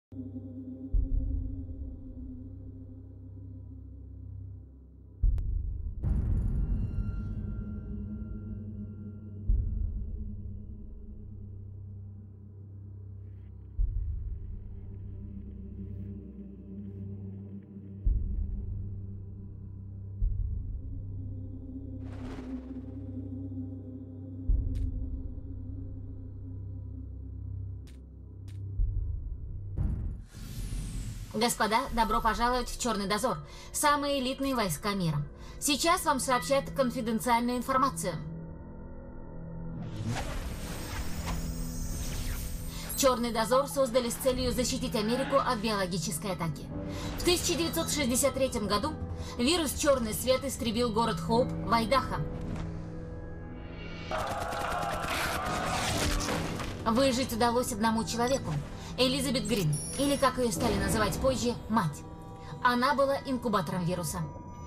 Господа, добро пожаловать в Черный дозор. Самые элитные войска мира. Сейчас вам сообщат конфиденциальную информацию. Черный дозор создали с целью защитить Америку от биологической атаки. В 1963 году вирус «Черный свет» истребил город Хоуп в Айдахо. Выжить удалось одному человеку. Элизабет Грин, или как ее стали называть позже, мать. Она была инкубатором вируса.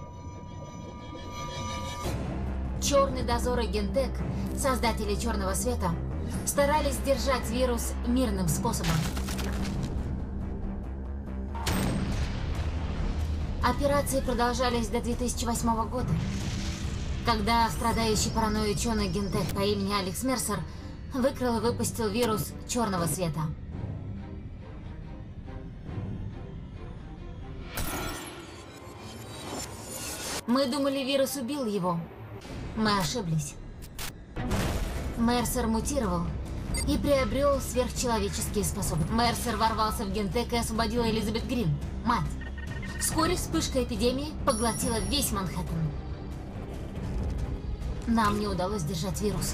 Черный дозор и Гентек, создатели Черного света, старались сдержать вирус мирным способом. Операции продолжались до 2008 года, когда страдающий паранойей ученый Гентек по имени Алекс Мерсер выкрал и выпустил вирус Черного света. Мы думали, вирус убил его. Мы ошиблись. Мерсер мутировал и приобрел сверхчеловеческие способности. Мерсер ворвался в Гентек и освободил Элизабет Грин, мать. Вскоре вспышка эпидемии поглотила весь Манхэттен. Нам не удалось сдержать вирус.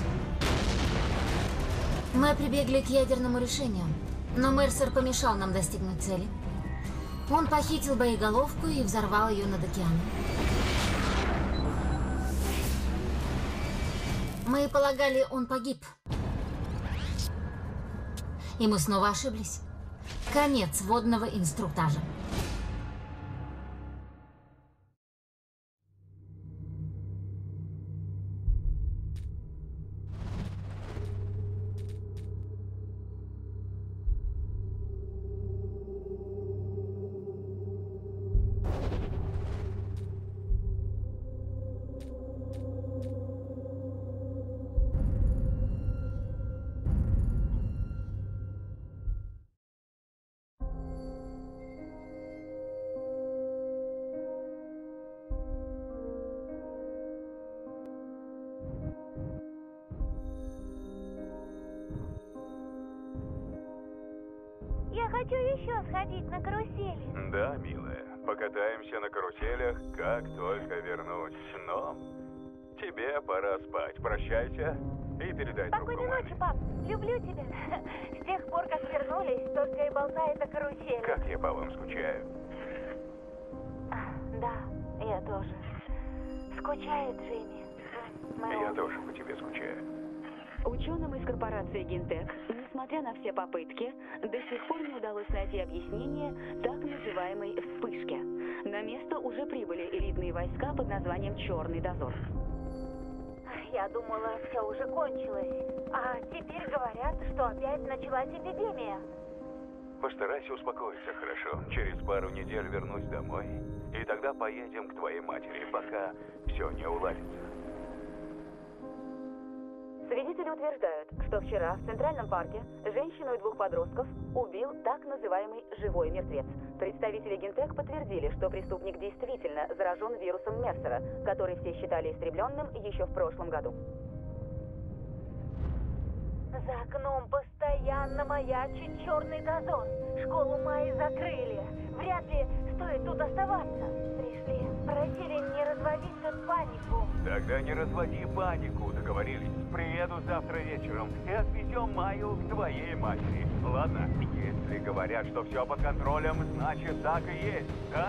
Мы прибегли к ядерному решению, но Мерсер помешал нам достигнуть цели. Он похитил боеголовку и взорвал ее над океаном. Мы полагали, он погиб. И мы снова ошиблись. Конец водного инструктажа. Я хочу еще сходить на карусели. Да, милая, покатаемся на каруселях, как только вернусь. Но тебе пора спать. Прощайся и передай Спокойной трубку ночи, маме. пап. Люблю тебя. С тех пор, как вернулись, только и болтает о карусели. Как я по вам скучаю. Да, я тоже. Скучает Джимми. Я тоже по тебе скучаю. Ученым из корпорации Гентек, несмотря на все попытки, до сих пор не удалось найти объяснение так называемой вспышке. На место уже прибыли элитные войска под названием «Черный дозор». Я думала, все уже кончилось. А теперь говорят, что опять началась эпидемия. Постарайся успокоиться, хорошо? Через пару недель вернусь домой. И тогда поедем к твоей матери, пока все не уладится. Свидетели утверждают, что вчера в Центральном парке женщину и двух подростков убил так называемый «живой мертвец». Представители Гентек подтвердили, что преступник действительно заражен вирусом Мерсера, который все считали истребленным еще в прошлом году. За окном постоянно маячит черный дозор. Школу Майи закрыли. Вряд ли стоит тут оставаться. Пришли, просили не разводить тут панику. Тогда не разводи панику, договорились. Приеду завтра вечером и отвезем Майю к твоей матери. Ладно? Если говорят, что все под контролем, значит так и есть, да?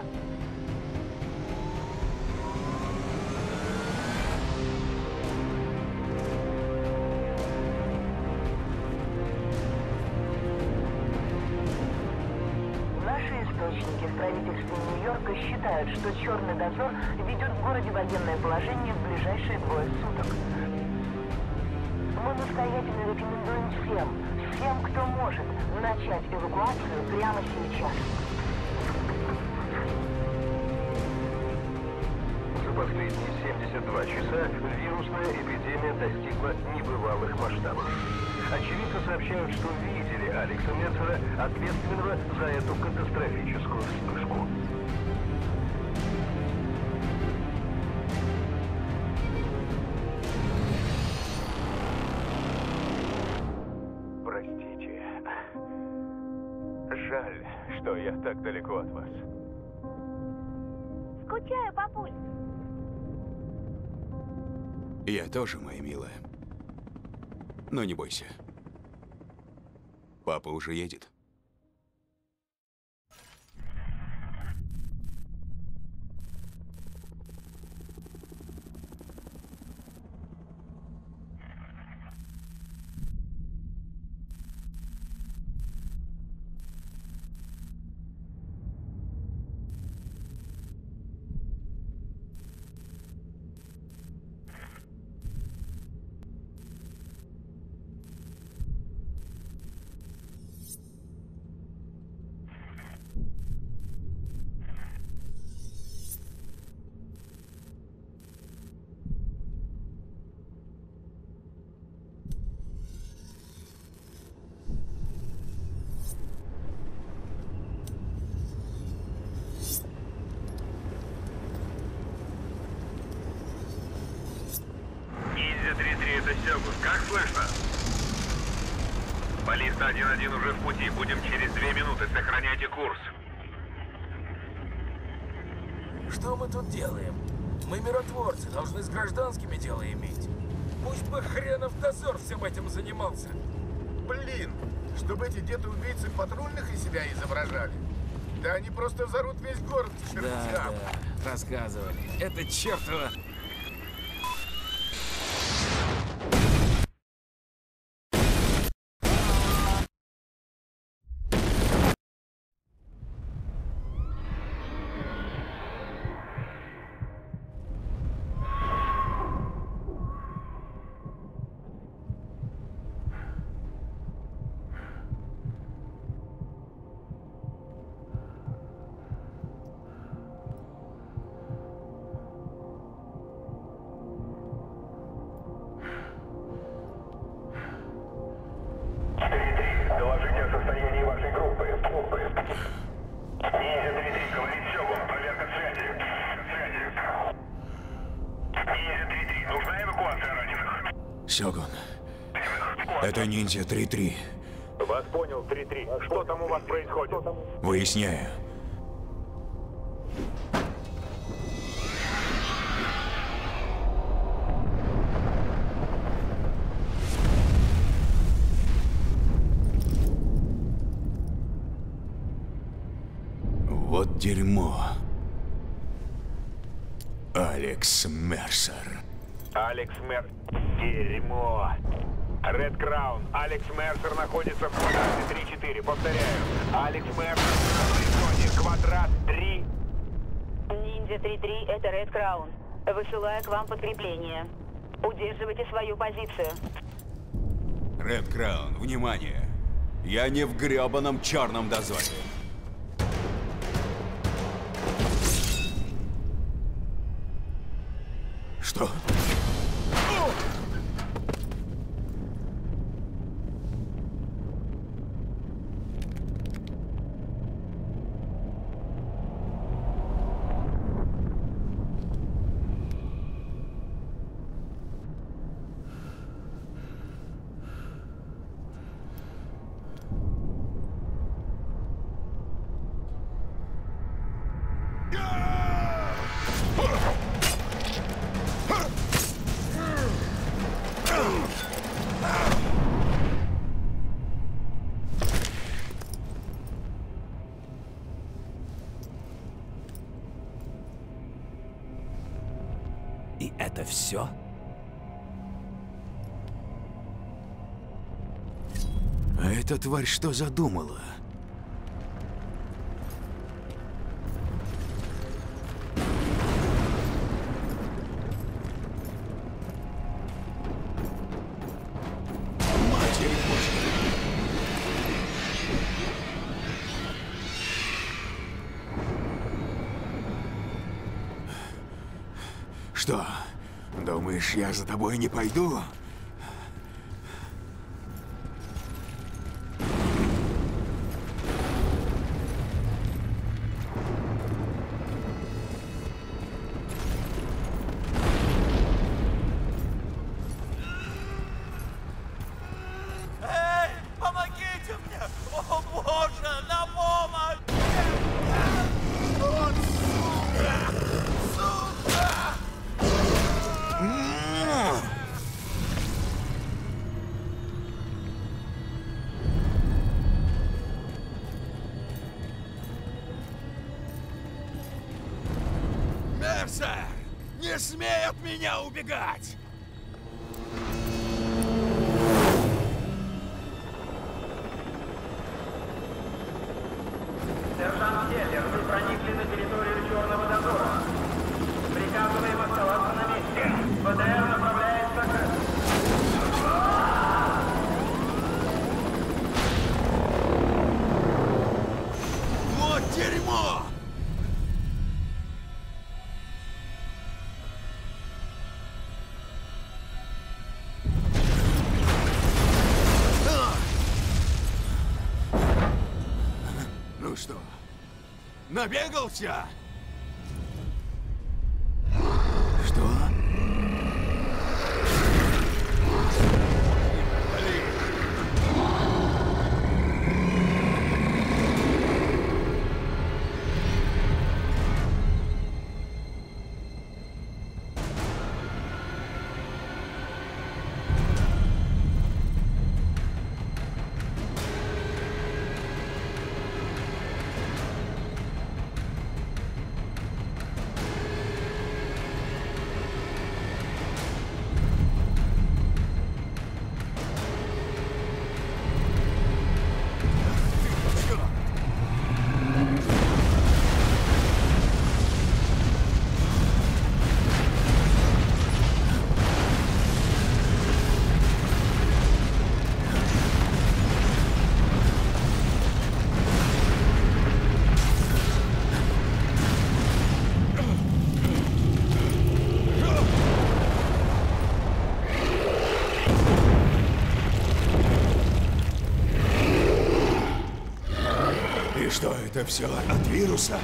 Наши источники в правительстве Нью-Йорка считают, что черный дозор ведет в городе военное положение в ближайшие 2 суток. Мы настоятельно рекомендуем всем, кто может, начать эвакуацию прямо сейчас. За последние 72 часа вирусная эпидемия достигла небывалых масштабов. Очевидцы сообщают, что видели Алекса Мерсера, ответственного за эту катастрофическую вспышку. Простите. Жаль, что я так далеко от вас. Скучаю, папуль. Я тоже, моя милая. Но не бойся. Папа уже едет. Это Сёгун. Как слышно? Баллиста 1-1 уже в пути. Будем через 2 минуты. Сохраняйте курс. Что мы тут делаем? Мы миротворцы, должны с гражданскими дело иметь. Пусть бы хренов дозор всем этим занимался. Блин, чтобы эти деды-убийцы патрульных из себя изображали. Да они просто взорвут весь город к чертям. Да, рассказывали. Это чертово... Доложите о состоянии вашей группы. Ниндзя 3-3, говорит Сёгун. Проверка связи. Ниндзя 3-3, нужна эвакуация раненых? Сёгун, это ниндзя 3-3. Вас понял, 3-3. Что там у вас происходит? Выясняю. Вот дерьмо. Алекс Мерсер. Алекс Мерсер. Дерьмо. Ред Краун. Алекс Мерсер находится в квадрате 3-4. Повторяю. Алекс Мерсер в горизонте. Квадрат 3. Ниндзя 3-3, это Ред Краун. Высылаю к вам подкрепление. Удерживайте свою позицию. Ред Краун, внимание! Я не в грёбаном черном дозоре. Что? И это все? А эта тварь что задумала? Матерь Божья! что, думаешь, я за тобой не пойду? Эй, помогите мне! О боже, на помощь! Мерсер! Не смей от меня убегать! Сержант Келлер, вы проникли на территорию Черного дозора. Приказываем оставаться на месте. БТР направляется к... Вот дерьмо! Ну что, набегался? Что? И что, это все от вируса?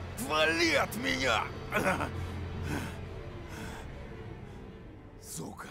Отвали от меня! Сука!